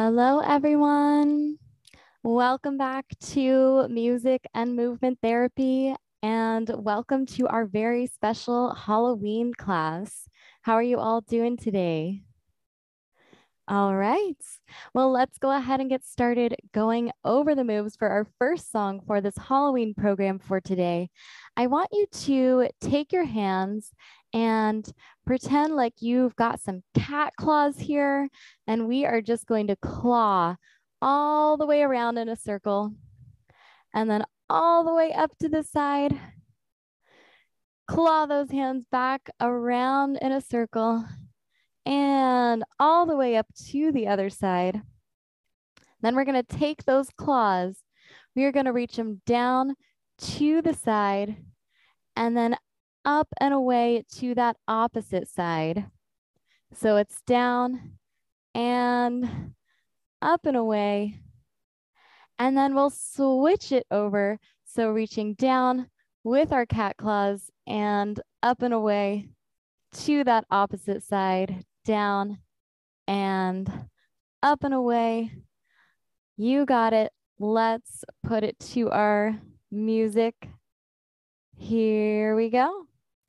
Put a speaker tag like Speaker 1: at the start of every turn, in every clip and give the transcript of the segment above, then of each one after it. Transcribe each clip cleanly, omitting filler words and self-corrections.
Speaker 1: Hello, everyone. Welcome back to Music and Movement Therapy, and welcome to our very special Halloween class. How are you all doing today? All right. Well, let's go ahead and get started going over the moves for our first song for this Halloween program for today. I want you to take your hands and pretend like you've got some cat claws here, and we are just going to claw all the way around in a circle, and then all the way up to the side. Claw those hands back around in a circle, and all the way up to the other side. Then we're going to take those claws. We are going to reach them down to the side and then up and away to that opposite side. So it's down and up and away. And then we'll switch it over. So reaching down with our cat claws and up and away to that opposite side, down and up and away. You got it. Let's put it to our music. Here we go.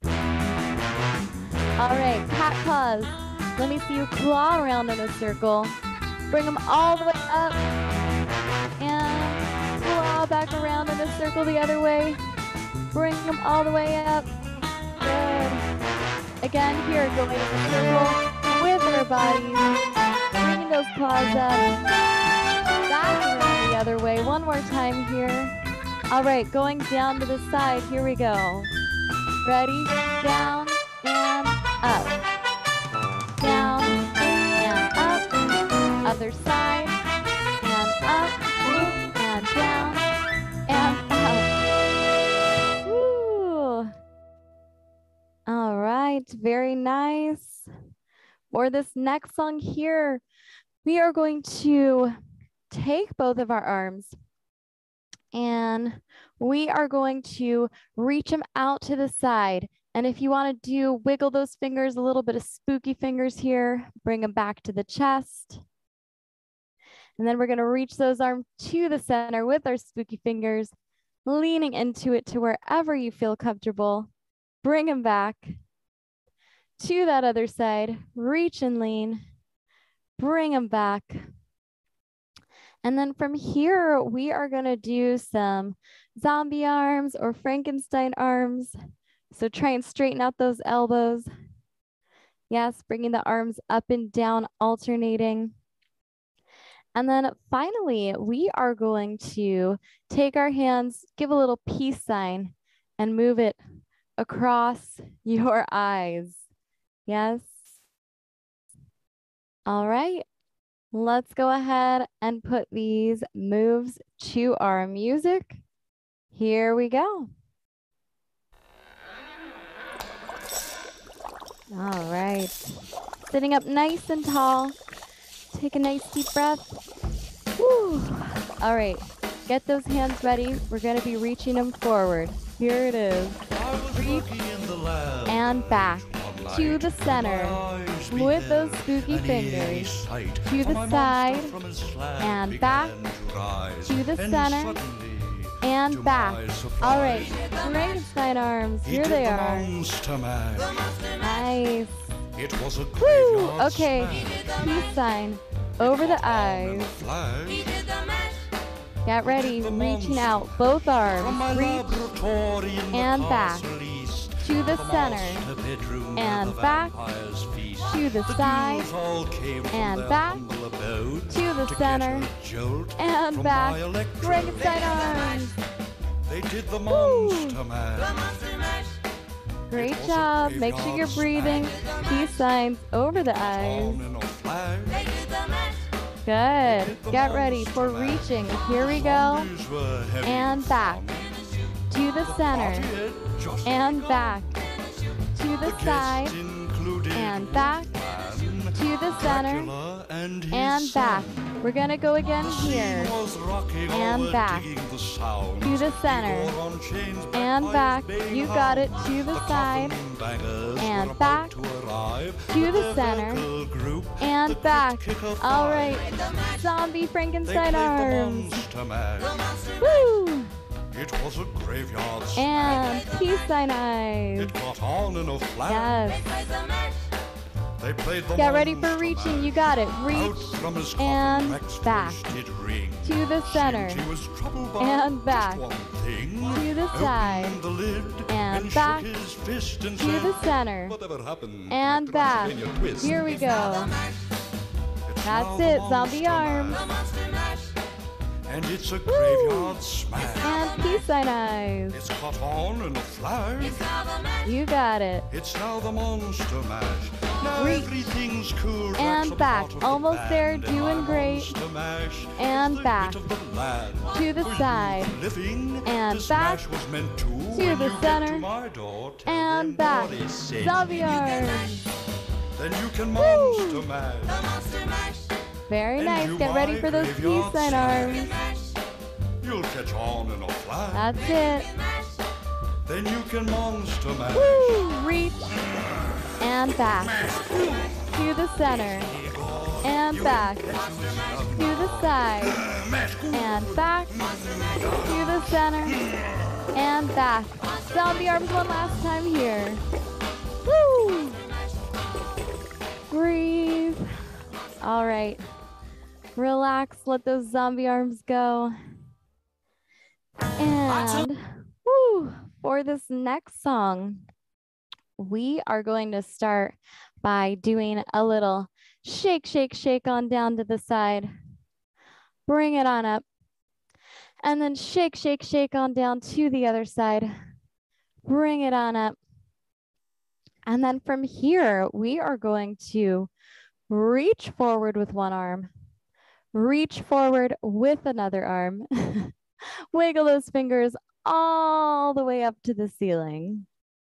Speaker 1: All right, cat claws. Let me see you claw around in a circle. Bring them all the way up and claw back around in a circle the other way. Bring them all the way up. Good. Again, here, going in a circle with our bodies. Bringing those claws up. Back around the other way. One more time here. All right, going down to the side. Here we go. Ready? Down and up. Down and up. Other side. And up. And down. And up. Woo. All right, very nice. For this next song here, we are going to take both of our arms and we are going to reach them out to the side. And if you want to do wiggle those fingers, a little bit of spooky fingers here, bring them back to the chest. And then we're going to reach those arms to the center with our spooky fingers, leaning into it to wherever you feel comfortable. Bring them back to that other side, reach and lean, bring them back. And then from here, we are going to do some zombie arms or Frankenstein arms. So try and straighten out those elbows. Yes, bringing the arms up and down, alternating. And then finally, we are going to take our hands, give a little peace sign, and move it across your eyes. Yes. All right. Let's go ahead and put these moves to our music. Here we go. All right. Sitting up nice and tall. Take a nice deep breath. Woo. All right. Get those hands ready. We're going to be reaching them forward. Here it is. Reach and back to the center with those spooky fingers. To the side and back to the center and back. All right, Frankenstein arms. Here they are. Nice. Woo! Okay, peace sign over the eyes. Get ready, reaching out, both arms. Reach and back to the center and back to the side and back to the center and back. Frankenstein arms. Woo. Great job. Make sure you're breathing. Peace signs over the eyes. Good. Get ready for reaching. Here we go. And back to the center and back to the side and back to the center and back. We're going to go again here and back to the center and back. You got it. To the side and back to the center and back. All right. zombie Frankenstein arms.
Speaker 2: Woo! It was a graveyard smash.
Speaker 1: And peace sign eyes.
Speaker 2: It caught on in a flash.
Speaker 1: Yes.
Speaker 2: They played the
Speaker 1: Get ready for reaching. You got it. Reach and back to the center and back to the side and back to the center and back. Here we go. That's it. Zombie arms.
Speaker 2: And it's a graveyard smash.
Speaker 1: And peace sign eyes.
Speaker 2: It's caught on in a flash.
Speaker 1: You got it.
Speaker 2: It's now the monster mash. Now
Speaker 1: Reach
Speaker 2: everything's cool.
Speaker 1: and back. Almost there. Doing great. And back to the side. And back to the center. And back. Zombie arms.
Speaker 2: Then you can monster mash.
Speaker 1: Very nice. Get ready for those peace sign arms.
Speaker 2: You'll catch on in a flash.
Speaker 1: That's it.
Speaker 2: Then you can monster mash.
Speaker 1: Woo! Reach and back to the center and back to the side and back to the center and back. Zombie arms one last time here. Woo! Breathe. All right. Relax. Let those zombie arms go. And woo, for this next song, we are going to start by doing a little shake, shake, shake on down to the side. Bring it on up. And then shake, shake, shake on down to the other side. Bring it on up. And then from here, we are going to reach forward with one arm. Reach forward with another arm. Wiggle those fingers all the way up to the ceiling.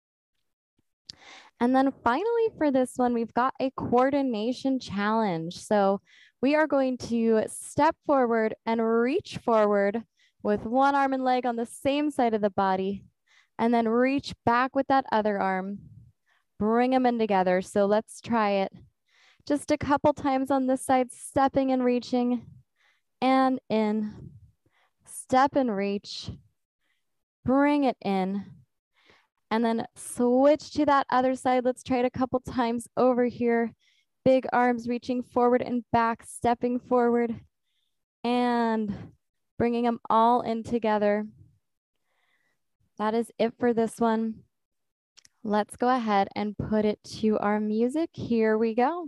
Speaker 1: And then finally for this one, we've got a coordination challenge. So we are going to step forward and reach forward with one arm and leg on the same side of the body, and then reach back with that other arm. Bring them in together. So let's try it. Just a couple times on this side, stepping and reaching and in. Step and reach. Bring it in. And then switch to that other side. Let's try it a couple times over here. Big arms reaching forward and back, stepping forward and bringing them all in together. That is it for this one. Let's go ahead and put it to our music. Here we go.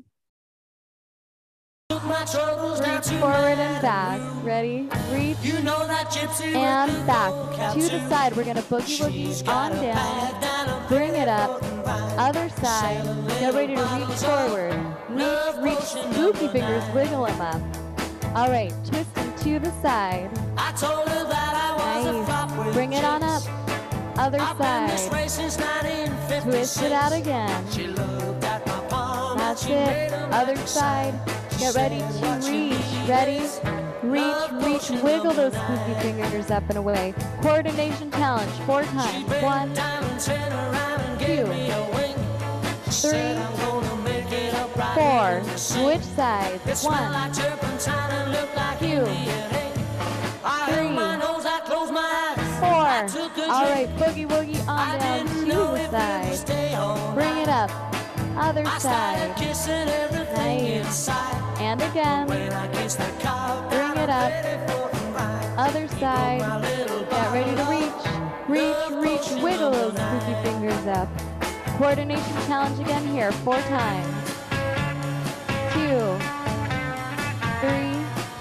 Speaker 1: Reach forward and back. Ready? Reach and back. To the side. We're going to boogie woogie on down. Bring it up. Other side. Get ready to reach forward. Reach. Spooky fingers. Wiggle them up. All right. Twisting to the side. Nice. Bring it on up. Other side. Twist it out again. That's it. Other side. Get ready to reach. Ready? Reach. Wiggle those spooky fingers up and away. Coordination challenge. 4 times. 1, 2, 3, 4. Switch sides. 1, 2, 3, 4. All right, boogie woogie on down to the side. Bring it up. Other side. Nice. And again. Bring it up. Other side. Get ready to reach. Reach. Wiggle those spooky fingers up. Coordination challenge again here. 4 times. 2, 3,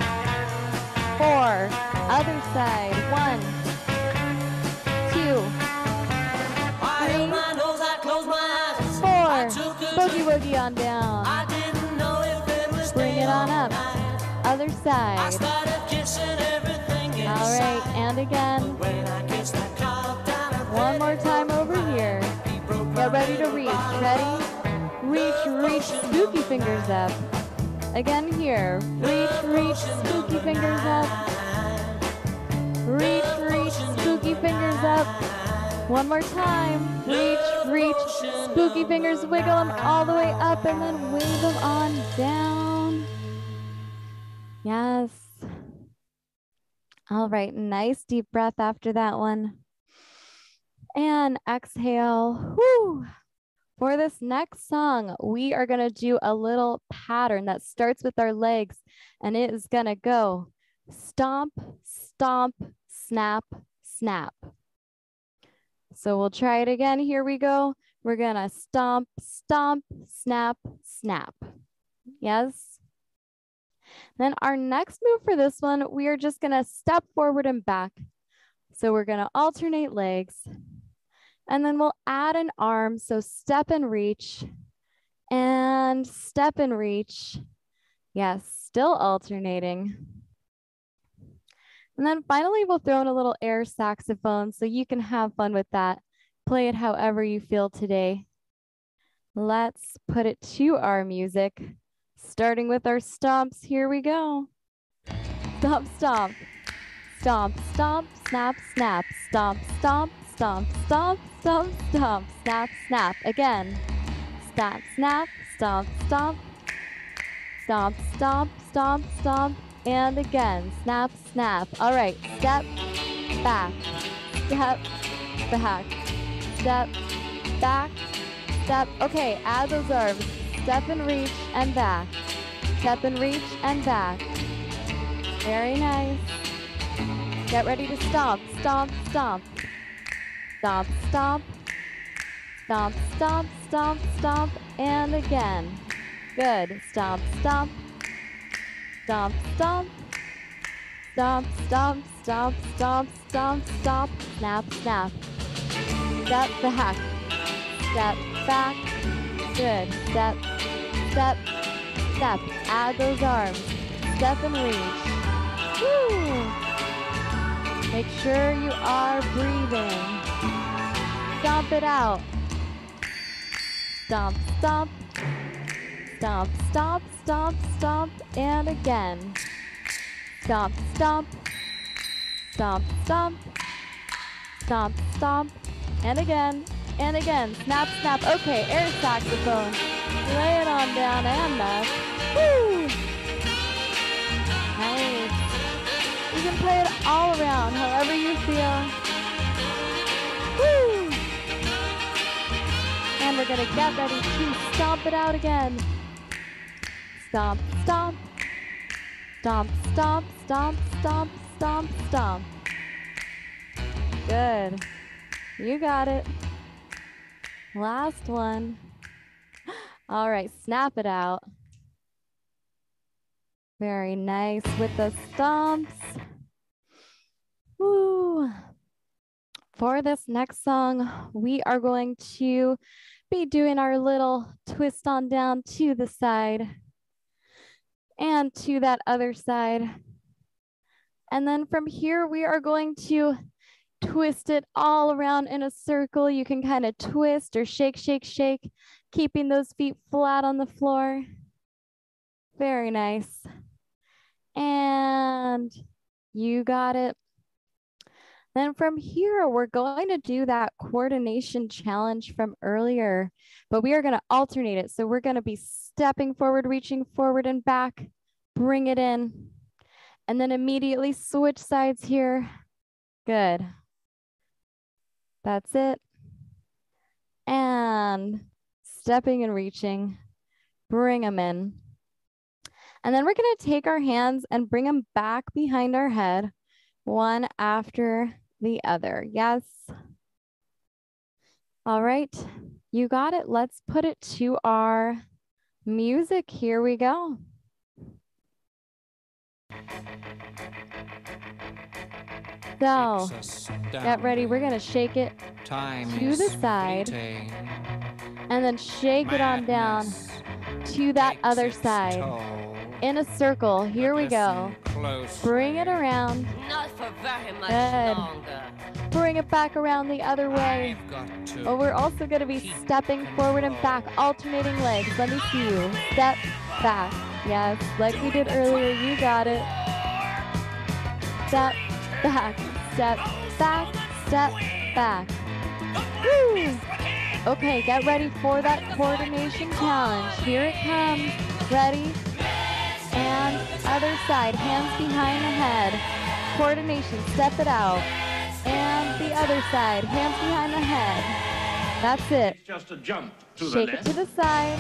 Speaker 1: 4. Other side. 1, 2, 3, 4. Boogie woogie on down. Bring it on up. Other side. All right, and again. One more time over here. Get ready to reach. Ready? Reach. Spooky fingers up. Again here. Reach. Spooky fingers up. Reach. Spooky fingers up. One more time. Reach. Spooky fingers. Wiggle them all the way up and then wave them on down. Yes. All right, nice deep breath after that one. And exhale. Whew. For this next song, we are going to do a little pattern that starts with our legs, and it is going to go stomp, stomp, snap, snap. So we'll try it again. Here we go. We're going to stomp, stomp, snap, snap. Yes. Then our next move for this one, we are just going to step forward and back. So we're going to alternate legs. And then we'll add an arm. So step and reach. And step and reach. Yes, still alternating. And then finally, we'll throw in a little air saxophone so you can have fun with that. Play it however you feel today. Let's put it to our music. Starting with our stomps, here we go. Stomp, stomp. Stomp, stomp, snap, snap. Stomp, stomp, stomp, stomp, stomp, stomp. Snap, snap. Again. Snap, snap, stomp, stomp. Stomp, stomp, stomp, stomp. And again. Snap, snap. All right. Step, back. Step, back. Step, back. Step. Okay, add those arms. Step and reach and back. Step and reach and back. Very nice. Get ready to stomp, stomp, stomp. Stomp, stomp. Stomp, stomp, stomp, stomp. And again. Good. Stomp, stomp. Stomp, stomp. Stomp, stomp, stomp, stomp, stomp, stomp. Snap, snap. Step back. Step back. Good. Step, step, step. Add those arms. Step and reach. Woo! Make sure you are breathing. Stomp it out. Stomp, stomp. Stomp, stomp, stomp, stomp. And again. Stomp, stomp. Stomp, stomp. Stomp, stomp. And again. And again. Snap, snap. Okay, air saxophone. Lay it on down and up. Woo! Nice. You can play it all around, however you feel. Woo! And we're gonna get ready to stomp it out again. Stomp, stomp. Stomp, stomp, stomp, stomp, stomp, stomp. Good. You got it. Last one. All right, snap it out. Very nice with the stomps. Woo. For this next song, we are going to be doing our little twist on down to the side and to that other side. And then from here, we are going to twist it all around in a circle. You can kind of twist or shake, shake, shake, keeping those feet flat on the floor. Very nice. And you got it. Then from here, we're going to do that coordination challenge from earlier, but we are going to alternate it. So we're going to be stepping forward, reaching forward and back, bring it in, and then immediately switch sides here. Good. That's it. And stepping and reaching, bring them in. And then we're going to take our hands and bring them back behind our head, one after the other. Yes. All right. You got it. Let's put it to our music. Here we go. So get ready. We're going to shake it to the side and then shake it on down to that other side in a circle. Here we go. Bring it around.
Speaker 3: Not for very much
Speaker 1: Good.
Speaker 3: longer.
Speaker 1: Bring it back around the other way. But we're also going to be stepping forward and back, alternating legs. Let me see you. Step back. Yes, like we did earlier. You got it. Step back. Step back. Step back. Woo! Okay, get ready for that coordination challenge. Here it comes. Ready? And other side, hands behind the head. Coordination, step it out. And the other side, hands behind the head. That's it.
Speaker 2: It's just a jump to
Speaker 1: Shake
Speaker 2: the
Speaker 1: it
Speaker 2: left.
Speaker 1: to the side.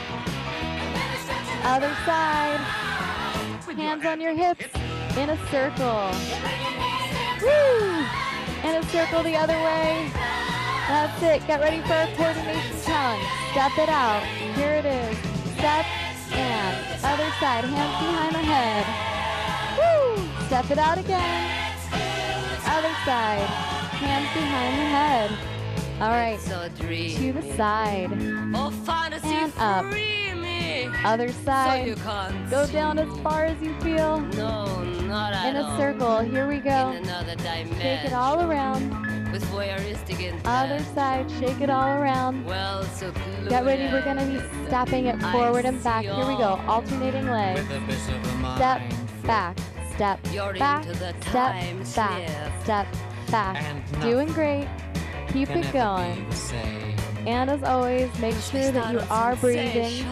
Speaker 1: Other side. Hands on your hips in a circle. Woo! In a circle the other way. That's it. Get ready for a coordination challenge. Step it out. Here it is. Step and other side. Hands behind the head. Woo! Step it out again. Other side. Hands behind the head. All right. To the side. And up. Other side. Go down as far as you feel. In a circle. Here we go. Shake it all around. Other side. Shake it all around. Get ready. We're going to be stepping it forward and back. Here we go. Alternating legs. Step, back, step, back, step, back, step, back. Doing great. Keep it going. And as always, make sure that you are breathing.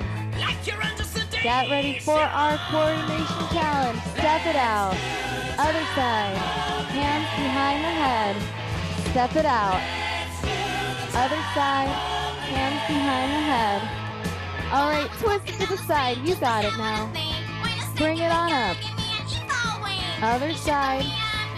Speaker 1: Get ready for our coordination challenge. Step it out. Other side. Hands behind the head. Step it out. Other side. Hands behind the head. All right, twist it to the side. You got it now. Bring it on up. Other side.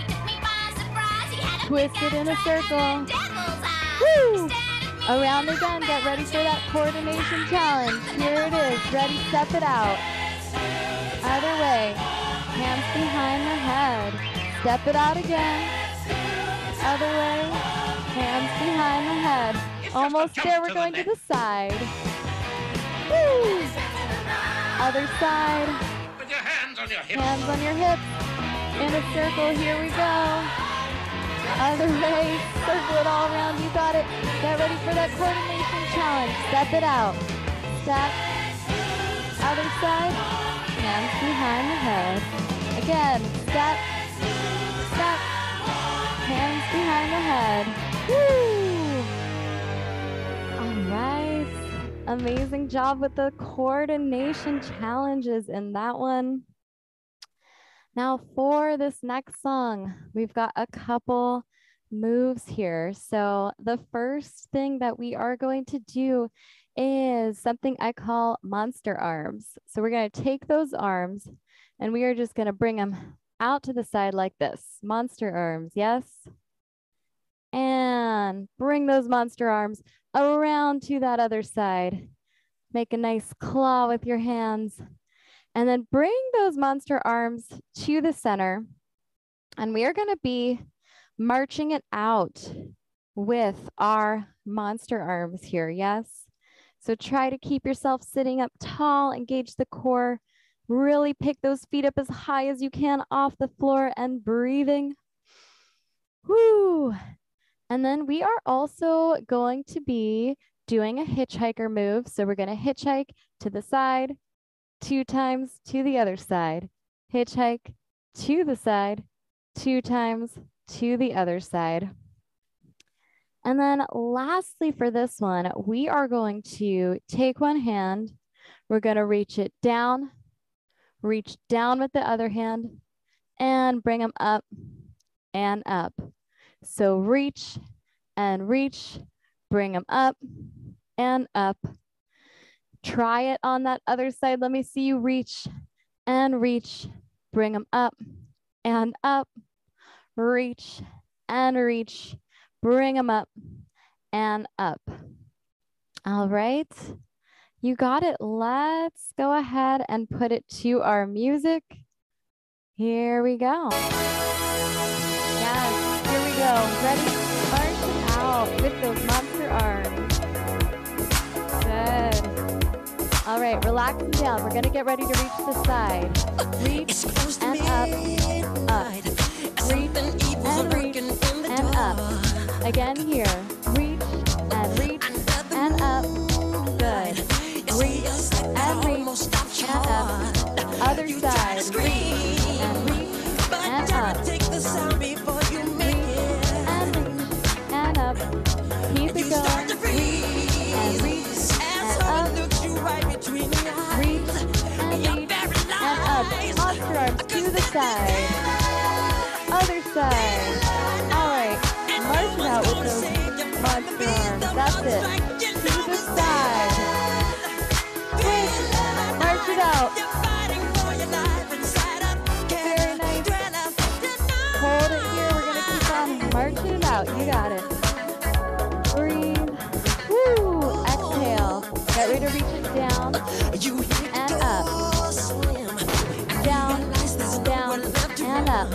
Speaker 1: Twist it in a circle. Woo! Around again. Get ready for that coordination challenge. Here it is. Ready, step it out. Other way. Hands behind the head. Step it out again. Other way. Hands behind the head. Almost there. We're going to the side. Woo! Other side.
Speaker 2: With your hands on your hips.
Speaker 1: Hands on your hips. In a circle. Here we go. Other way. Circle it all around. You got it. Get ready for that coordination challenge. Step it out. Step. Other side. Hands behind the head. Again. Step. Step. Hands behind the head. Woo! All right. Amazing job with the coordination challenges in that one. Now for this next song, we've got a couple moves here. So the first thing that we are going to do is something I call monster arms. So we're going to take those arms and we are just going to bring them out to the side like this. Monster arms, yes? And bring those monster arms around to that other side. Make a nice claw with your hands. And then bring those monster arms to the center. And we are going to be marching it out with our monster arms here, yes? So try to keep yourself sitting up tall, engage the core, really pick those feet up as high as you can off the floor and breathing. Woo! And then we are also going to be doing a hitchhiker move. So we're going to hitchhike to the side, 2 times to the other side, hitchhike to the side, 2 times to the other side. And then lastly for this one, we are going to take one hand, we're going to reach down with the other hand and bring them up and up. So reach, bring them up and up. Try it on that other side. Let me see you reach, bring them up and up, reach, bring them up and up. All right, you got it. Let's go ahead and put it to our music. Here we go. Yes, here we go. Ready? March out with those monster arms. Good. All right, relax them down. We're gonna get ready to reach the side. Reach and up, reach and up. Again here. Reach and up. Good. Reach and up. Other side. Reach and up. Reach and up. Keep it going. Reach and up. Reach and side. Other side. All right. March it out with those monster arms. That's it. To the side. Twist. March it out. Very nice. Hold it here. We're going to keep on marching it out. You got it. Breathe. Woo. Exhale. Get ready to reach it down and up. Down, down, and up.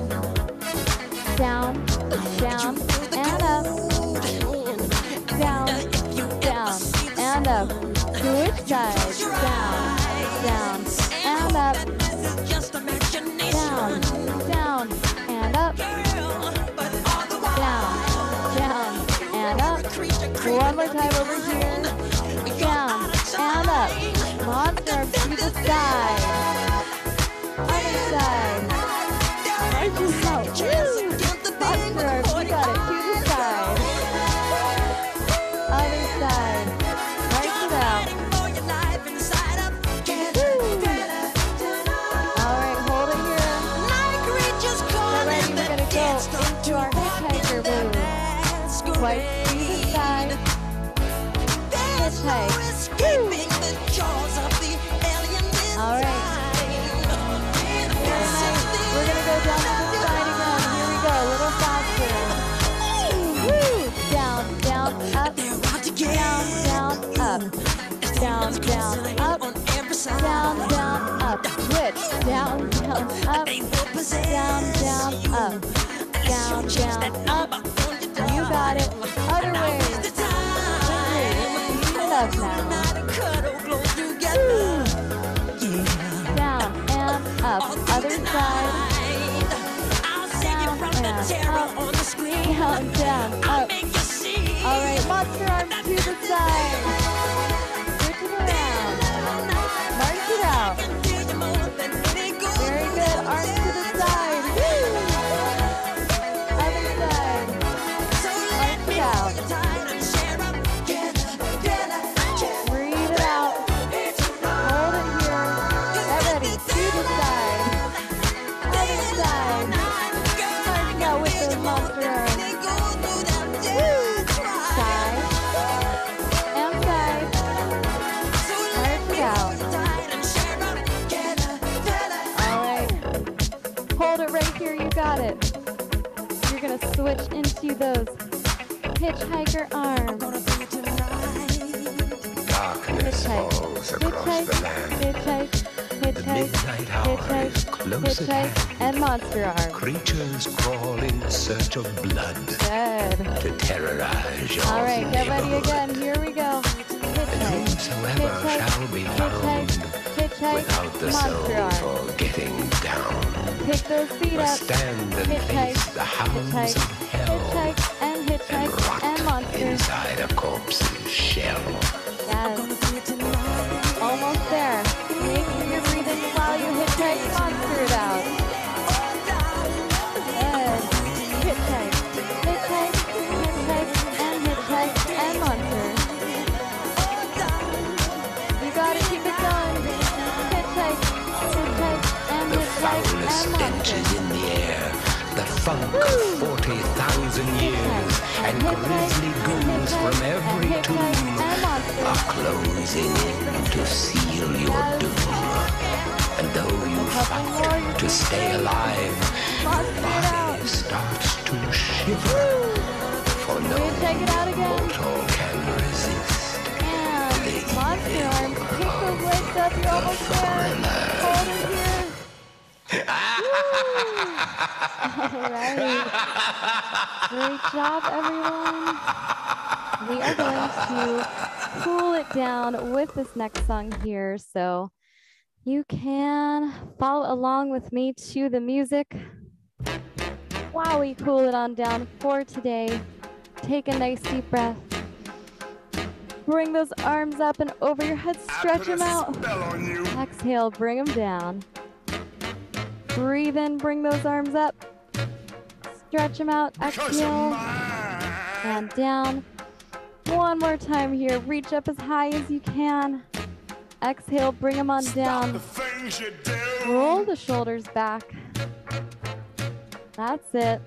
Speaker 1: Down, down, and up. Down, down, and up. Switch sides. Down, down, and up. Down, down, and up. Down, down, and up. One more time over here. Down, and up. Monster arms to the side. Other side. March it out. Woo! Monster arms, you got it. To the side. Other side. March it out. Woo! All right, hold it here. Get ready, we're going to go into our hitchhiker move. Swipe to the side. Hitchhike. Woo! All right. Very nice. We're going to go down to the side again. Here we go. A little faster. Woo! Down, down, up. Down, down, up. Down, down, up. Down, down, up. Switch. Down, down, up. Down, down, up. Down, down, up. You got it. Other way. Speed it up now. Woo! Down and up. Other side. Down and up. Down, down, up. All right, monster arms to the side. Switch it around. March it out. Very good. Arms to the side. Woo! Other side. March it out. Breathe it out. Hold it here. Get ready. To the side. Other side. March out with those monster arms. Woo! Side. And side. March it out. All right. Hold it right here. You got it. You're going to switch into those hitchhiker arms.
Speaker 3: Darkness falls across the land.
Speaker 1: Hitchhike,
Speaker 3: The
Speaker 1: hitchhike,
Speaker 3: midnight hour is close at
Speaker 1: hitchhike,
Speaker 3: hand.
Speaker 1: and monster arms.
Speaker 3: Creatures crawl in search of blood
Speaker 1: Good.
Speaker 3: to terrorize your
Speaker 1: All right, get ready
Speaker 3: neighborhood.
Speaker 1: again. Here we go. Hitchhike,
Speaker 3: Whosoever shall be found
Speaker 1: hitchhike,
Speaker 3: without the
Speaker 1: monster
Speaker 3: soul
Speaker 1: arms.
Speaker 3: for getting down
Speaker 1: Pick those feet
Speaker 3: must
Speaker 1: up.
Speaker 3: stand and
Speaker 1: Hitchhike,
Speaker 3: face the hounds
Speaker 1: hitchhike,
Speaker 3: of hell
Speaker 1: hitchhike, and
Speaker 3: and
Speaker 1: hitchhike, and
Speaker 3: rot
Speaker 1: monster.
Speaker 3: inside a corpse's shell.
Speaker 1: Yes. Almost there. Make sure you're breathing while you hitchhike, monster it out. Good. Hitchhike, hitchhike, hitchhike, and monster. You gotta keep it going. Hitchhike, hitchhike, and
Speaker 3: The
Speaker 1: hitchhike,
Speaker 3: foulest
Speaker 1: and
Speaker 3: stench
Speaker 1: monster.
Speaker 3: is in the air, the funk of 40,000 years, and grisly goons from every tomb are closing in to seal your doom. And though you fight to stay alive, your body starts to shiver, for no
Speaker 1: Take it out again.
Speaker 3: mortal can resist
Speaker 1: And monster arms. Pick those legs up. You're almost there. Hold it here. All right. Great job, everyone. We are going to cool it down with this next song here. So you can follow along with me to the music while we cool it on down for today. Take a nice deep breath. Bring those arms up and over your head. Stretch them out. Exhale, bring them down. Breathe in, bring those arms up. Stretch them out. Exhale. And down. One more time here. Reach up as high as you can. Exhale, bring them on down.
Speaker 2: The things you do.
Speaker 1: Roll the shoulders back. That's it.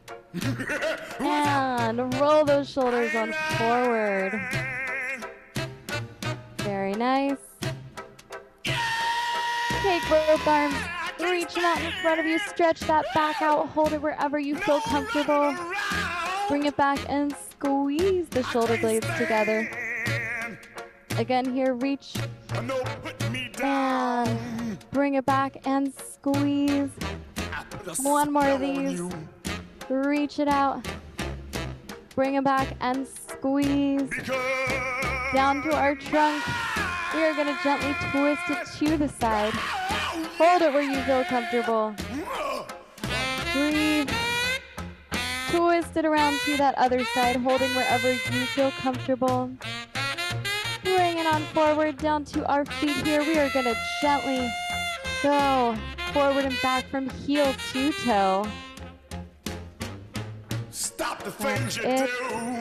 Speaker 1: And roll those shoulders on forward. Very nice. Take both arms, reach them out in front of you, stretch that back out, hold it wherever you feel comfortable. Bring it back and squeeze the shoulder blades together. Again here, reach and bring it back and squeeze. One more of these. Reach it out. Bring it back and squeeze. Down to our trunk. We are going to gently twist it to the side. Hold it where you feel comfortable. Breathe. Twist it around to that other side, holding wherever you feel comfortable. Bring it on forward down to our feet here. We are going to gently go forward and back from heel to toe.
Speaker 2: Stop the things you do.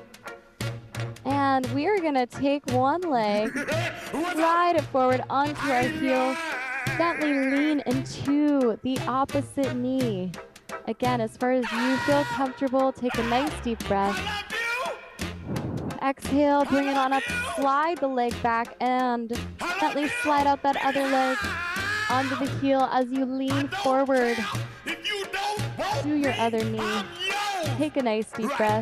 Speaker 1: And we are going to take one leg, slide it forward onto our heel, gently lean into the opposite knee. Again, as far as you feel comfortable, take a nice deep breath. Exhale, bring it on up, slide the leg back, and gently slide out that other leg onto the heel as you lean forward to your other knee. Take a nice deep breath.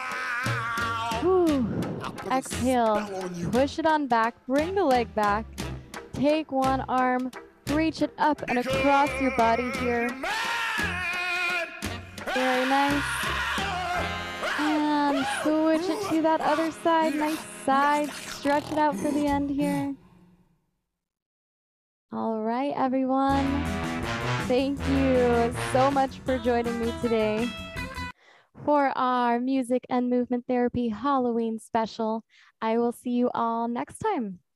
Speaker 1: Whew. Exhale, push it on back, bring the leg back, take one arm, reach it up and across your body here. Very nice. And switch it to that other side, nice side, stretch it out for the end here. All right, everyone. Thank you so much for joining me today for our music and movement therapy Halloween special. I will see you all next time.